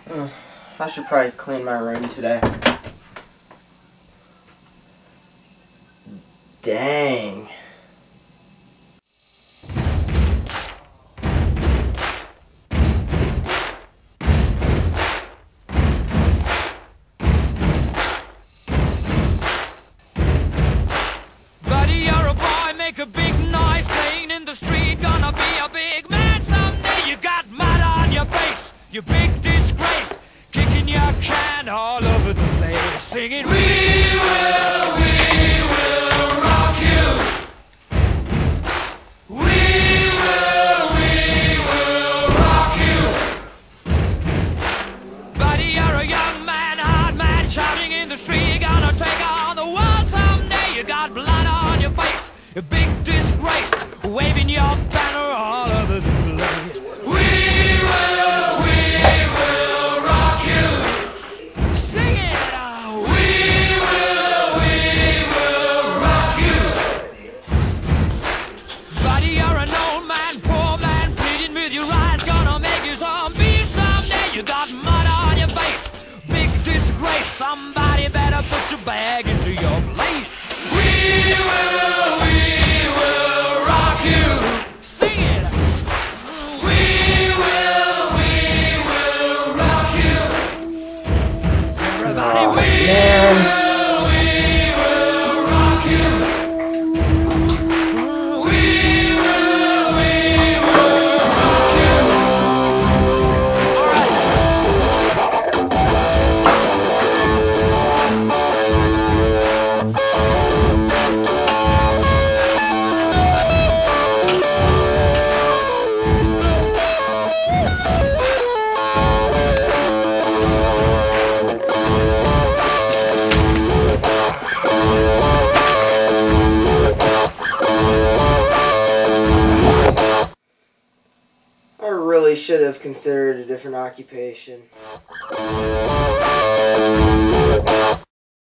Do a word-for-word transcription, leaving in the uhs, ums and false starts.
Uh, I should probably clean my room today. Dang. Buddy, you're a boy, make a big noise, playing in the street, gonna be a big man someday. You got mud on your face, you big disgrace, kicking your can all over the place, singing, we will, we will rock you. We will, we will rock you. Buddy, you're a young man, hard man, shouting in the street, gonna take on the world someday. You got blood on your face, a big disgrace, waving your banner all over the place. We will, we will rock you. Sing it out. We will, we will rock you. Buddy, you're an old man, poor man, pleading with your eyes, gonna make you zombie someday. You got mud on your face, big disgrace, somebody better put your bag into your place. We will, we will rock you. Sing it. We will, we will rock you. Everybody, Oh, we man. will, we will rock you. We will, we will rock you. All right. I really should have considered a different occupation.